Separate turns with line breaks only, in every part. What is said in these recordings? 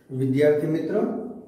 विद्यार्थी मित्रों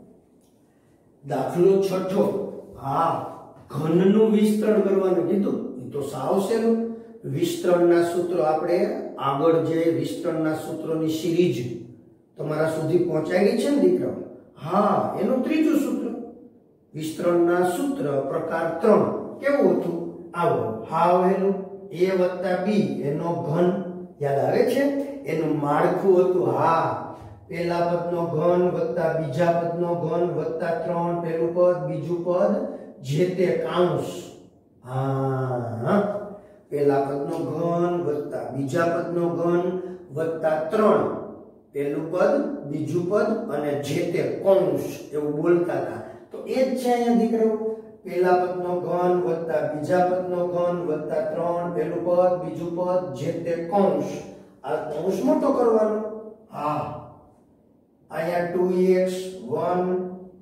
दाखलो छठो हाँ घनનું વિસ્તરણ કરવાનું કીધું તો સાવ સહેલું વિસ્તરણના સૂત્રો આપણે આગળ જે વિસ્તરણના સૂત્રોની સિરીઝ તમારા સુધી પહોંચાડી છે ને દીકરાઓ હા એનું ત્રીજું સૂત્ર વિસ્તરણના સૂત્ર પ્રકાર 3 કેવું હતું આવો હાવ એનું a + b એનો ઘન યાદ આવે છે એનું માળખું હતું હા પહેલા પદનો ઘન વત્તા બીજા પદનો ઘન વત્તા 3 પહેલું પદ બીજું પદ જે તે કાઉન્સ હા પહેલા પદનો ઘન વત્તા બીજા પદનો ઘન વત્તા 3 પહેલું પદ બીજું પદ અને જે તે કૌંસ એવું બોલતા હતા તો એ જ છે અહીંયા દીકરાઓ પહેલા પદનો ઘન વત્તા બીજા પદનો ઘન વત્તા 3 પહેલું પદ બીજું પદ જે તે કૌંસ આ કૌંસ મોટો કરવાનો હા आया 2x 1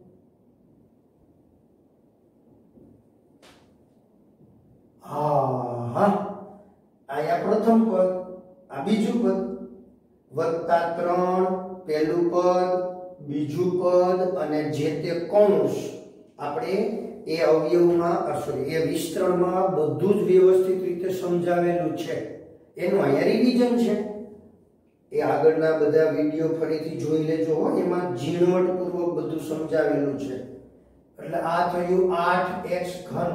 हाँ आया प्रथम पद आ बीजू पद वत्ता 3 पहलू पद बीजू पद अने जे ते कौंस आपणे ए अवयवमां सॉरी ए विस्तरणमां बधुं ज व्यवस्थित रीते समजावेलुं छे एनुं आया रिविजन छे ए આગળના બધા વિડિયો ફરીથી જોઈ લેજો એમાં ઝીણવટપૂર્વક બધું સમજાવેલું છે એટલે આ થયું 8x ઘન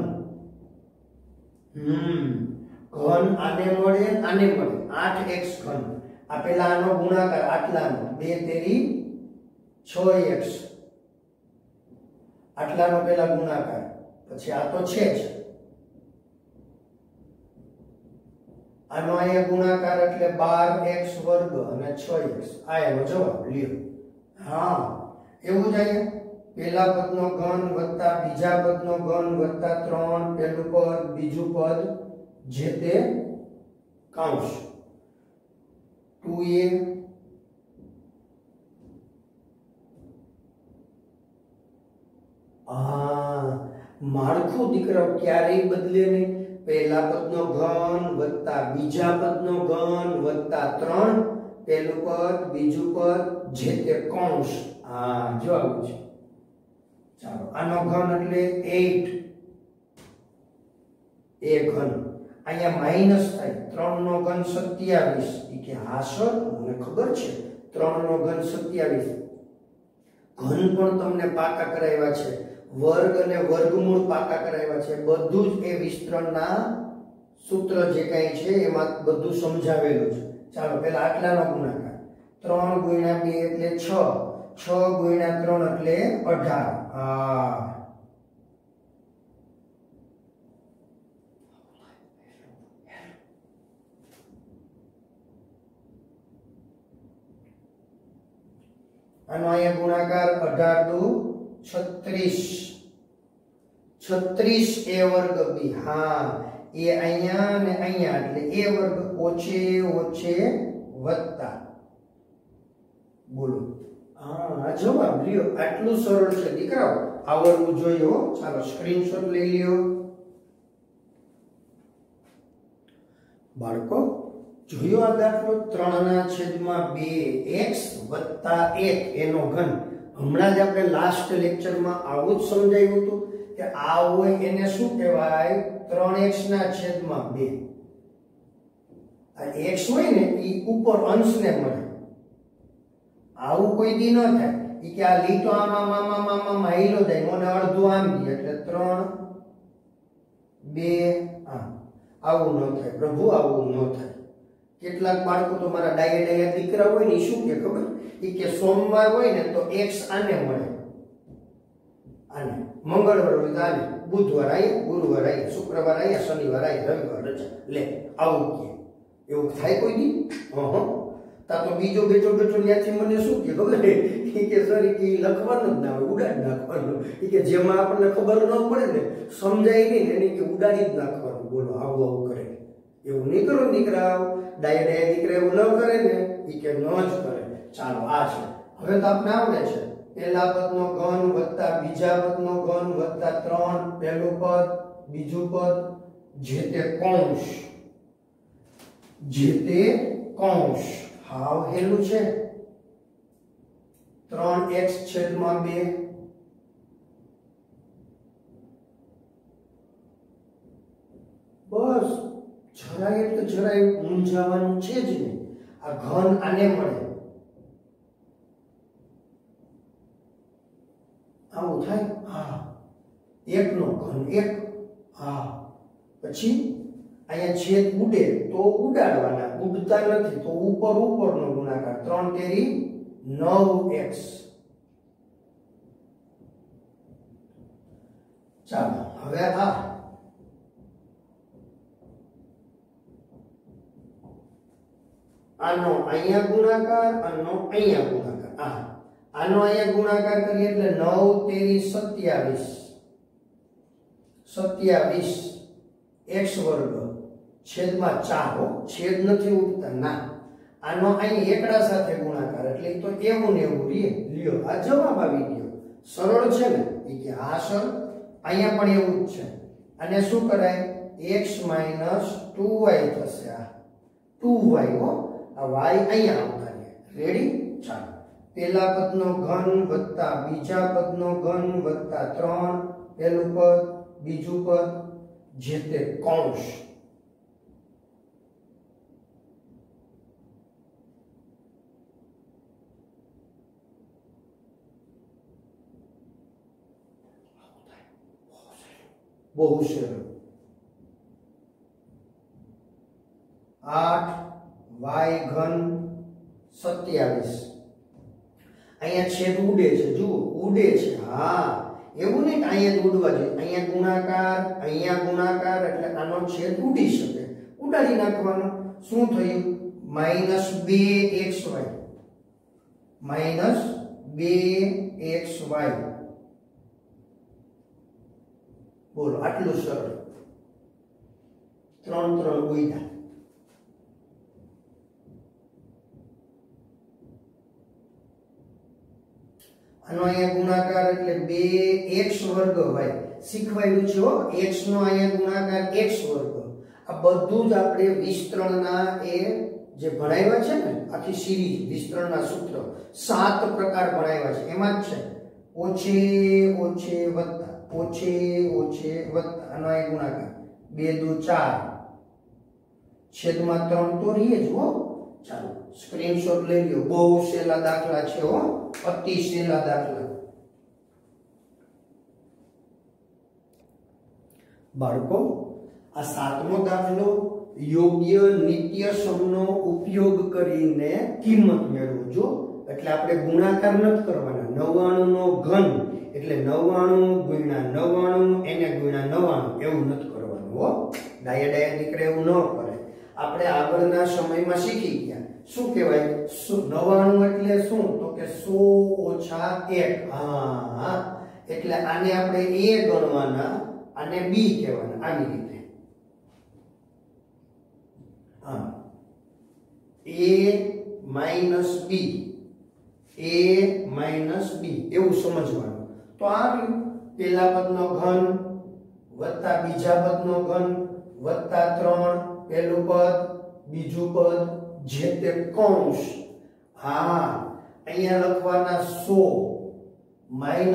ઘન આને મળે 8x ઘન આ પેલા આનો ગુણાકાર આટલાનો 2 તેરી 6x આટલાનો પેલા ગુણાકાર પછી આ તો છે જ આનો અહીંયા ગુણાકાર એટલે 12x વર્ગ અને 6x આ એનો જવાબ લ્યો હા એવું જ અહીંયા પહેલા પદનો ઘન વત્તા બીજા પદનો ઘન વત્તા 3 પહેલું પદ બીજું પદ જે તે કૌંસ 2a માળખું દીકરાઓ ક્યારેય બદલે નહીં પહેલા પદનો ઘન વત્તા બીજા પદનો ઘન વત્તા 3 પહેલું પદ બીજું પદ જે તે કૌંસ આ જો આવું છે ચાલો આનો ઘન એટલે 8 એ ઘન અહીંયા માઈનસ થાય 3 નો ઘન 27 ઈ કે હા સર મને ખબર છે 3 નો ઘન 27 ઘન પણ તમને પાકા કરાવ્યા છે वर्ग અને વર્ગમૂળ પાકા કરાવ્યા છે બધું જ એ વિસ્તરણના સૂત્ર જે કાઈ છે એમાં બધું સમજાવેલું છે ચાલો પહેલા આટલાનો ગુણાકાર 3 * 2 એટલે 6 6 * 3 એટલે 18 હા આનો અહીંયા ગુણાકાર 18 * 36 a वर्ग b हाँ ए अहिया ने अहिया એટલે a वर्ग ओछे ओछे वत्ता बोलो हां जवाब લ્યો આટલું સરળ છે દીકરાઓ આવડવું જોઈએ હો ચાલો સ્ક્રીનશોટ લઈ લ્યો બાળકો જોયો આ દાખલો 3/2x + 1 એનો ઘન હમણાં જ આપણે લાસ્ટ લેક્ચરમાં આવું જ સમજાવ્યું હતું કે આ હોય એને શું કહેવાય 3x ના છેદમાં 2 આ x હોય ને ઈ ઉપર અંશને મળે આવું કોઈ દી ન થાય ઈ કે આ લીટો આમ હાઈલો જાય મને અડધું આમ દી એટલે 3 2 આમ આવું ન થાય પ્રભુ આવું ન થાય કેટલાક બાળકો તો મારા ડાયા દીકરા હોય ને શું કે ખબર ઈ કે સોમવાર હોય ને તો x આને મળે આને મંગળવાર હોય તો આને બુધવાર આય ગુરુવાર આય શુક્રવાર આય શનિવાર આય રવિવાર રજા લે આવું કે એવું થાય કોઈ દી તા તો બીજો બેઠો ત્યાંથી મને શું કે ખબર ઈ કે સર ઈ લખવાનું જ ના હોય ઉડાડી નાખવાનું ઈ કે જેમાં આપણને ખબર ન પડે ને સમજાય નહીં ને એની કે ઉડાડી જ નાખવાનું બોલો આવું કરે એવું નહીં કરો દીકરા ડાયા દીકરા એવું ન કરે ને ઈ કે ન જ કરે ચાલો આ છે હવે તો આપણે આવડે છે પહેલા પદનો ઘન વત્તા બીજા પદનો ઘન વત્તા 3 પહેલું પદ બીજું પદ જે તે કૌંસ હાવ હેલું છે 3x છેદમાં 2 બસ જરાય એટલે જરાય મૂંઝાવાનું છે જ નહીં આ ઘન આને મળે આવું થાય હા 1 નો ઘન 1 હા પછી અહીંયા છેદ ઉડે તો ઉડાડવાના ઉડતા નથી તો ઉપર ઉપરનો ગુણાકાર 3 તેરી 9x ચાલો હવે આનો અહીંયા ગુણાકાર આનો અહીંયા ગુણાકાર આનો અહીંયા ગુણાકાર કરીએ એટલે 9 તેરી 27 x વર્ગ છેદમાં 4 હો છેદ નથી ઉડતા ના આનો અહીં એકડા સાથે ગુણાકાર એટલે તો એવું ને એવું લ્યો આ જવાબ આવી ગયો સરળ છે ને એ કે હા સર અહીંયા પણ એવું જ છે અને શું કરાય x 2y થશે આ 2y હો આ y અહીંયા આવતા રહે રેડી ચાલો પહેલા પદનો ઘન વત્તા બીજા પદનો ઘન વત્તા 3 પહેલું પદ બીજું પદ જે તે કૌંસ બહુ સરળ 8y ઘન 27 અહીંયા છેદ ઉડે છે જુઓ ઉડે છે હા એવું નહીં કે અહીંયા ઉડવા જોઈએ અહીંયા ગુણાકાર એટલે આનો છેદ ઉડી શકે ઉડાડી નાખવાનો શું થયું -2xy -2xy બોલો આટલું સરળ 3 ઉડ્યા આનો અહીંયા ગુણાકાર એટલે 2x વર્ગ હોય શીખવાયું છે હો x નો અહીંયા ગુણાકાર x વર્ગ આ બધું જ આપણે વિસ્તરણના એ જે ભણાવ્યા છે ને આખી સિરીઝ વિસ્તરણના સૂત્ર 7 પ્રકાર ભણાવ્યા છે એમાં જ છે ઓછે વત્તા આનો અહીંયા ગુણાકાર 2 દુ 4 છેદમાં 3 તો રહે જ હો ચાલો સ્ક્રીનશોટ લઈ લ્યો બહુ સહેલા દાખલા છે હો અતિ સહેલા દાખલા બાળકો આ 7મો દાખલો યોગ્ય નિત્યસમનો ઉપયોગ કરીને કિંમત મેળવજો એટલે આપણે ગુણાકાર નથી કરવાના 99 નો ઘન એટલે 99 ગુણ્યા 99 એને ગુણ્યા 99 એવું નથી કરવાનું હો ડાયા દીકરા એવું ન કરે આપણે આગળના સમયમાં શીખી ગયા શું કહેવાય 99 એટલે શું તો કે 100 - 1 હા એટલે આને આપણે a ગણવાના આને b કહેવાના આવી રીતે હા a - b એવું સમજવાનું તો આ પહેલા પદનો ઘન વત્તા બીજા પદનો ઘન વત્તા 3 પહેલું પદ બીજું પદ જે તે કૌંસ હા અહીંયા લખવાના 100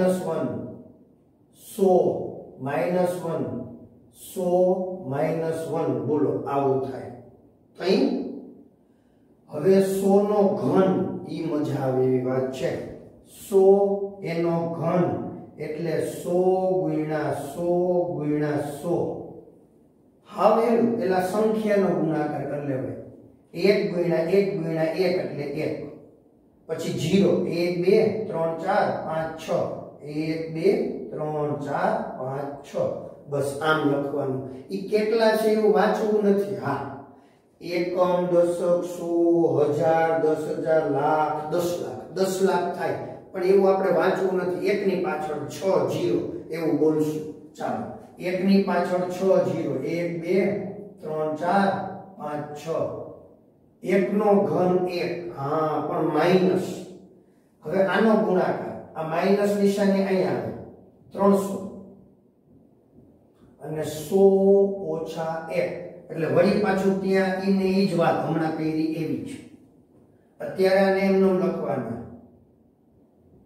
-1 બોલો આવું થાય અહીં હવે 100 નો ઘન ઈ મજા આવે એવી વાત છે 100 એનો ઘન એટલે 100 હવે પેલા સંખ્યાનો ગુણાકાર કરી લેવાય 1 ગુણ્યા 1 ગુણ્યા 1 એટલે 1 પછી 0 1 2 3 4 5 6 1 2 3 4 5 6 બસ આમ લખવાનું ઈ કેટલા છે એવું વાંચવું નથી હા એકમ દશક 100 1000 10,000 લાખ 10 લાખ થાય પણ એવું આપણે વાંચવું નથી એકની પાછળ 6 0 એવું બોલશું ચાલો એકની પાછળ 6 0 1 2 3 4 5 6 એકનો ઘન 1 હા પણ માઈનસ હવે આનો ગુણાકાર આ માઈનસ નિશાની અહીંયા આવે 300 અને 100 - 1 એટલે વળી પાછું ત્યાં ઈને ઈ જ વાત હમણાં કરી એવી છે અત્યારે આને એમનો લખવાના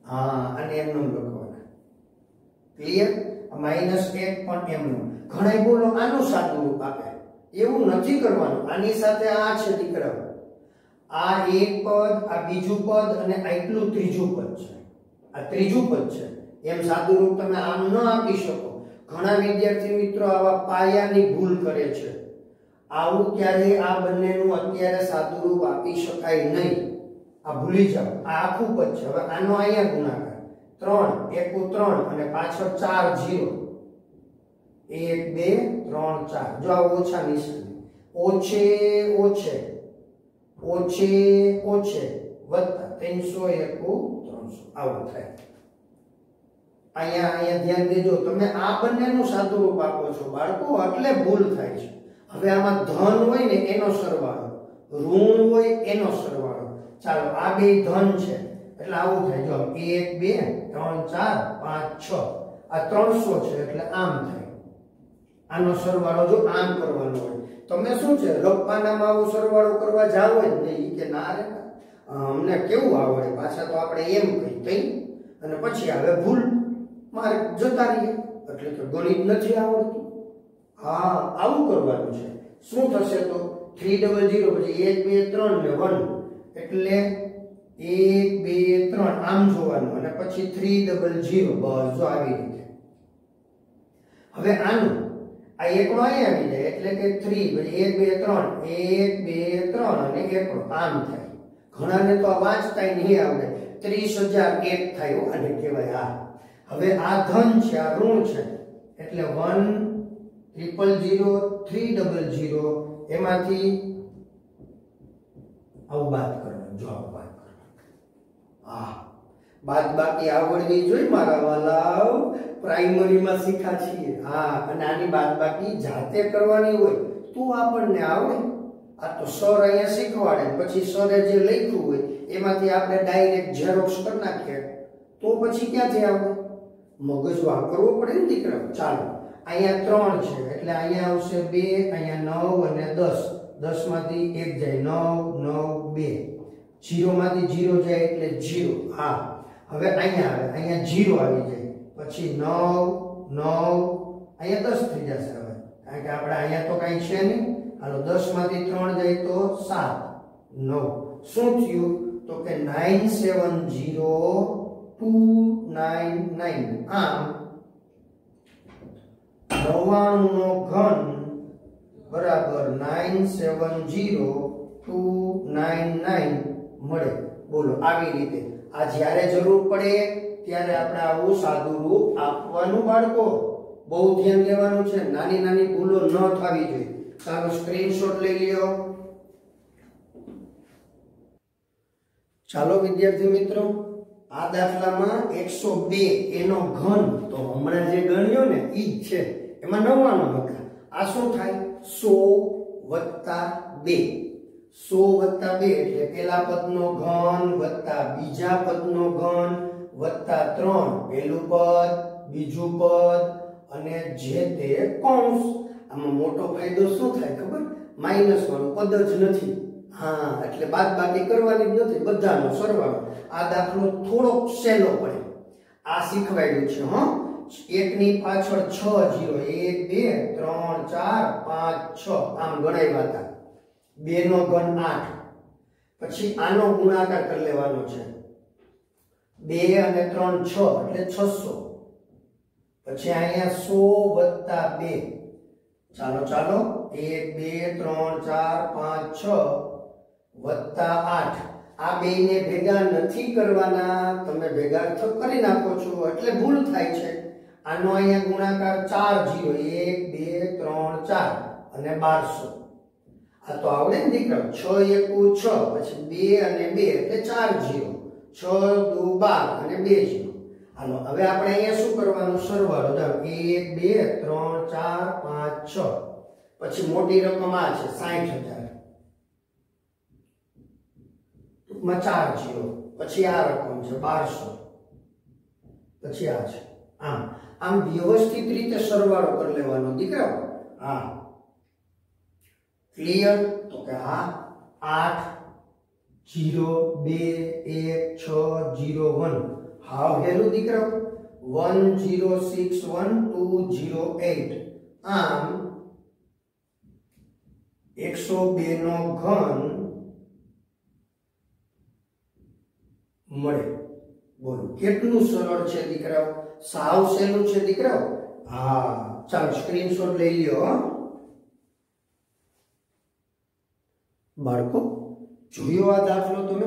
हाँ અને એમનું લખવાના ક્લિયર -1 પણ એમનું ઘણાય બોલો આનું સાદું રૂપ આપે એવું નથી કરવાનું આની સાથે આ છે દીકરાઓ આ એક પદ આ બીજું પદ અને આટલું ત્રીજું પદ છે આ ત્રીજું પદ છે એમ સાદું રૂપ તમે આમ ન આપી શકો ઘણા વિદ્યાર્થી મિત્રો આવા પાયાની ભૂલ કરે છે આવું ક્યારે આ બંનેનું અત્યારે સાદું રૂપ આપી શકાય નહીં આ ભૂલી જાઓ આ આખું પદ છે હવે આનો અહીંયા ગુણાકાર 3 એકુ 3 અને પાછળ 4 0 1 2 3 4 જો આ ઓછા નિશાની ઓછે ઓછે ઓછે ઓછે વત્તા 300 એકુ 300 આવું થાય અહીંયા ધ્યાન દેજો તમે આ બંનેનું સાદું રૂપ આપો છો બાળકો એટલે ભૂલ થાય છે હવે આમાં ધન હોય ને એનો સરવાળો ઋણ હોય એનો સરવાળો ચાલો આ બે ધન છે એટલે આવું થાય જો 1 2 3 4 5 6 આ 300 છે એટલે આમ થાય આનો સરવાળો જો આમ કરવાનો હોય તમે શું છે રપ્પાનામાં આવો સરવાળો કરવા જાવ જ નહીં કે ના રે અમને કેવું આવડે પાછા તો આપણે એમ કહી તઈ અને પછી આવે ભૂલ મારે જતા રહીએ એટલે કે ગણિત નથી આવડતું હા આવું કરવાનું છે શું થશે તો 300 પછી 1 2 3 ને 1 એટલે 1 2 3 આમ જોવાનું અને પછી 300 બસ જો આવી રીતે હવે આનું આ એકડો અહીં આવી જાય એટલે કે 3 પછી 1 2 3 1 2 3 અને એકડો આમ થાય ઘણાને તો આ વાંચતા નહીં આવડે 30001 થાય અને કહેવાય આ હવે આ ધન છે આ ઋણ છે એટલે 1 000 300 એમાંથી આવું બાદ કરવાનું જો આવું બાદ કરવાનું આ બાદ બાકી આવડવી જોઈએ મારા વાલાઓ પ્રાઇમરીમાં શીખા છીએ હા અને આની બાદ બાકી જાતે કરવાની હોય તો આપણને આવડે આ તો સર અહીંયા શીખવાડે પછી સરે જે લખ્યું હોય એમાંથી આપણે ડાયરેક્ટ ઝેરોક્સ કરી નાખીએ તો પછી ક્યાંથી આવડે મગજ વાપરવો પડે ને દીકરા ચાલો અહીંયા 3 છે એટલે અહીંયા આવશે 2 અહીંયા 9 અને 10 10 માંથી 1 જાય 9 9 2 0 માંથી 0 જાય એટલે 0 હા હવે અહીંયા આવે અહીંયા 0 આવી જાય પછી 9 9 અહીંયા 10 થઈ જશે હવે કારણ કે આપણે અહીંયા તો કઈ છે નહીં હાલો 10 માંથી 3 જાય તો 7 9 શું થયું તો કે 970299 આમ 99 નો ઘન બરાબર 970299 મળે બોલો આવી રીતે આ જ્યારે જરૂર પડે ત્યારે આપણે આવું સાદું રૂપ આપવાનું બાળકો બહુ ધ્યાન દેવાનું છે નાની નાની ભૂલો ન થવી જોઈએ ચાલો સ્ક્રીનશોટ લઈ લ્યો ચાલો વિદ્યાર્થી મિત્રો આ દાખલામાં 102 એનો ઘન તો હમણાં જે ગણ્યો ને ઈ જ છે એમાં 99 હતા આ શું થાય 100 + 2 100 + 2 એટલે પેલા પદનો ઘન વત્તા બીજા પદનો ઘન વત્તા 3 પેલું પદ બીજું પદ અને જે તે કૌંસ આમાં મોટો ફાયદો શું થાય ખબર માઈનસ વાળું પદ જ નથી હા એટલે બાદબાકી કરવાની જ નથી બધાનો સરવાળો આ દાખલો થોડોક સહેલો પડે આ શીખવાડ્યું છે હો એકની પાછળ 6 0 1 2 3 4 5 6 આમ ગણાવ્યા હતા 2 નો ઘન 8 પછી આનો ગુણાકાર કરી લેવાનો છે 2 અને 3 6 એટલે 600 પછી અહીંયા 100 + 2 ચાલો ચાલો 1 2 3 4 5 6 વત્તા 8 આ બેને ભેગા નથી કરવાના તમે ભેગા તો કરી નાખો છો એટલે ભૂલ થાય છે આનો અહીંયા ગુણાકાર 4 0 1 2 3 4 અને 1200 આ તો આવડે ને દીકરા 6 એકુ 6 પછી 2 અને 2 એટલે 4 0 6 2 12 અને 2 0 હાલો હવે આપણે અહીંયા શું કરવાનું સરવાળો ચાલો 1 2 3 4 5 6 પછી મોટી રકમ આ છે 60000 માં 4 0 પછી આ રકમ છે 1200 પછી આ છે આમ વ્યવસ્થિત રીતે સરવાળો કરી લેવાનો દીકરાઓ હા ક્લિયર તો કે હા 8 0 2 1 6 0 1 हाउ हेलू दीकराओ 1061208 आम 102 નો ઘન મળે। બોલો કેટલું સરળ છે દીકરાઓ, સાવ સહેલું છે દીકરાઓ। હા ચાલો સ્ક્રીનશોટ લઈ લ્યો બાળકો। જોયો આ દાખલો તમે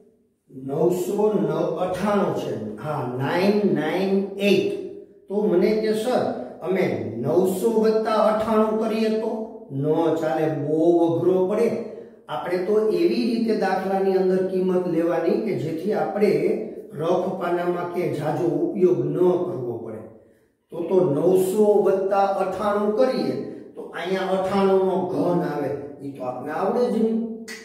998 છે। હા 998। તો મને કે સર અમે 900 + 98 કરીએ તો ન ચાલે, બહુ અઘરો પડે। આપણે તો એવી રીતે દાખલાની અંદર કિંમત લેવાની કે જેથી આપણે રફ પાનામાં કે જાજો ઉપયોગ ન કરવો પડે। તો 900 + 98 કરીએ તો અહીંયા 98 નો ઘન આવે, એ તો આપણે આવડે જ નહીં।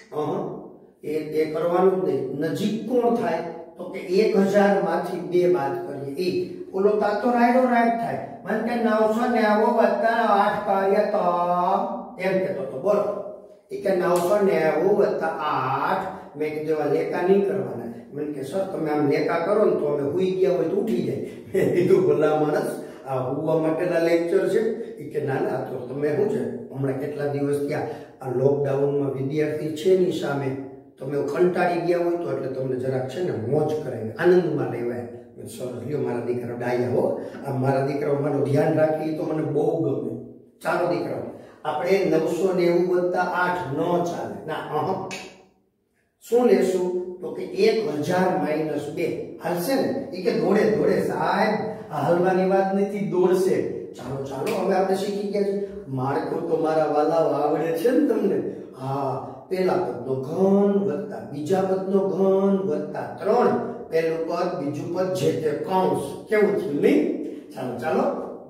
એ કરવાનું જ નહીં। નજીક કોણ થાય તો કે 1000 માંથી 2 બાદ કરીએ, એ ઓલો તાતો રાયડો રાઈટ થાય। મને કે 990 + 8 કાર્ય તો એમ કહેતો તો, બોલો એ કે 990 + 8। મેં કીધું લેખા નહીં કરવાના। મને કે સર તમે આમ લેખા કરો ને તો અમે હુઈ ગયા હોય તો ઉઠી જાય। મેં કીધું ભલા માણસ આ હુવા માટેના લેક્ચર છે? એ કે ના ના, તો તમે શું છે હમણાં કેટલા દિવસ ત્યાં આ લોકડાઉનમાં વિદ્યાર્થી છે ની સામે તમે કંટાળી ગયા હોય તો એટલે તમને જરાક છે ને મોજ કરાવી આનંદમાં લેવાય। સરસ લ્યો મારા દીકરા ડાયા હો, આ મારા દીકરાઓ મારું ધ્યાન રાખી તો મને બહુ ગમે। ચાલો દીકરાઓ આપણે 990 + 8 ન ચાલે ના, શું લેશું તો કે 1000 - 2 હાલશે ને? એ કે દોડે દોડે સાહેબ, આ હલવાની વાત નથી, દોડશે। ચાલો ચાલો હવે આપણે શીખી ગયા છે। માળખું તો મારા વાલાઓ આવડે છે ને તમને? હા, પહેલા પદનો ઘન વત્તા બીજા પદનો ઘન વત્તા 3 પહેલું પદ બીજું પદ જે તે કૌંસ, કેવું થયું નહીં? ચાલો ચાલો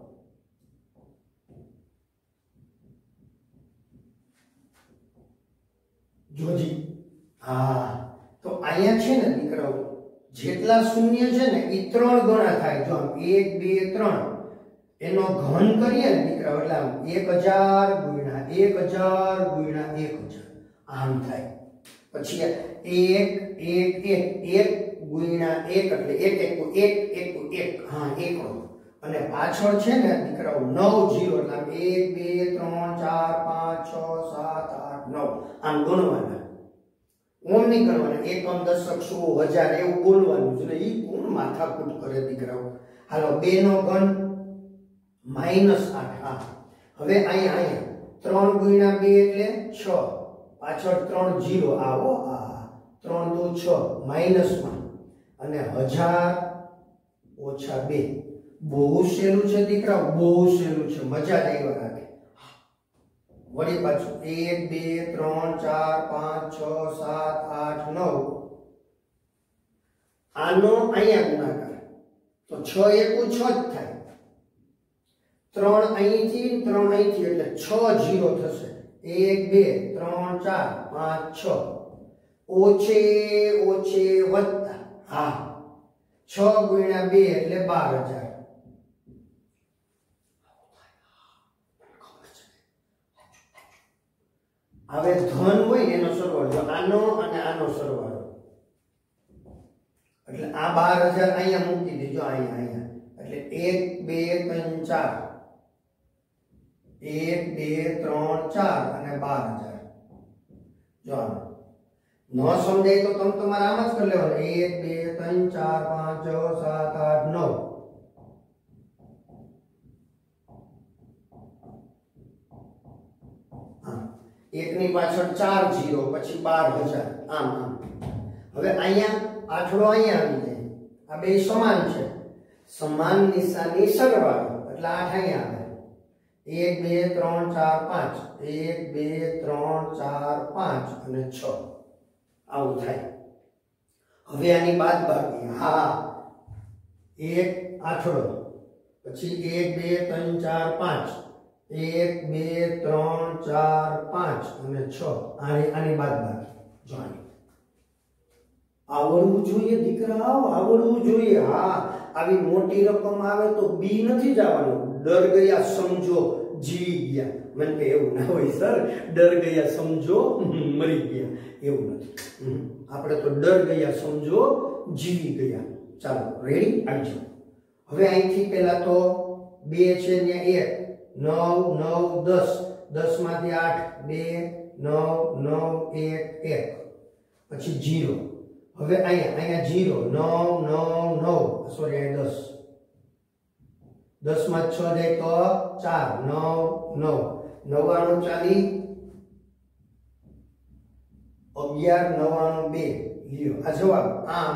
જોજી। હા તો અહીંયા છે ને દીકરાઓ જેટલા શૂન્ય છે ને એ 3 ગણા થાય। જો 1 2 3 એનો ઘન કરીએ ને દીકરાઓ એટલે 1000 × 1000 × 1000 આમ થાય। પછી 1 1 1 1 × 1 એટલે 1 1 1 1 હા એકડો, અને પાછળ છે ને દીકરાઓ 9 0 એટલે 1 2 3 4 5 6 7 8 9 આમ ગણવાના। ઓમ નહીં ગણવાના, એકમ દશક 100 1000 એવું બોલવાનું છે ને, એ કોણ માથાકૂટ કરે દીકરાઓ। હાલો 2 નો ઘન -8। હા હવે અહીંયા 3 × 2 એટલે 6, પાછળ 3 0 આવો, આ 3 2 6 માઈનસમાં, અને 1000 - 2 બહુ સહેલું છે દીકરાઓ, બહુ સહેલું છે, મજા જ આવ્યા રાખે। વળી પાછું 1 2 3 4 5 6 7 8 9 આનો અહીંયા ગુણાકાર તો 6 એકુ 6 જ થાય। 3 અહીંથી 3 અહીંથી એટલે 6 0 થશે। 1 2 3 4 5 6 ઓછે ઓછે વત્તા, હા 6 × 2 એટલે 12000। હવે ધન હોય એનો સરવાળો, આનો અને આનો સરવાળો એટલે આ 12000 અહીંયા મૂકી દેજો, અહીંયા એટલે 1 2 3 4 1 2 3 4 અને 12000। જો ન સમજાય તો તમે તમારે આમ જ કરી લેવાનું, 1 2 3 4 5 6 7 8 9 એકની પાછળ 4 0 પછી 12000 આમ આમ। હવે અહીંયા આઠડો અહીંયા આવી જાય, આ બે સમાન છે, સમાન નિશાની સરવાળો એટલે 8 અહીંયા આવે। 1 2 3 4 5 1 2 3 4 5 અને 6 આવું થાય। હવે આની બાદબાકી, હા 1 આઠડો પછી 1 2 3 4 5 1 2 3 4 5 અને 6 આની બાદબાકી। જો આવડવું જોઈએ દીકરાઓ, આવડવું જોઈએ। હા આવી મોટી રકમ આવે તો બી નથી જવાનું, ડર ગયા સમજો જીવી ગયા। મને કે એવું ના હોય સર, ડર ગયા સમજો મરી ગયા, એવું નથી। આપણે તો ડર ગયા સમજો જીવી ગયા। ચાલો રેડી આવી જાઓ હવે અહીંથી પહેલા તો 2 છે ત્યાં 1 9 9 10 10 માંથી 8 2 9 9 1 1 પછી 0 હવે અહીંયા 0 9 9 9 સોરી અહીં 10 10 માં 6 જાય તો 4 9 9 99 ચાલી 11 92 લ્યો આ જવાબ આમ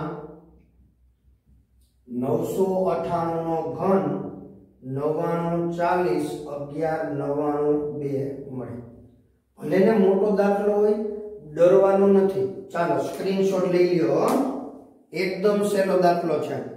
998 નો ઘન 99 40 11 92 મળે ભલે ને મોટો દાખલો હોય ડરવાનું નથી ચાલો સ્ક્રીનશોટ લઈ લ્યો એકદમ સહેલો દાખલો છે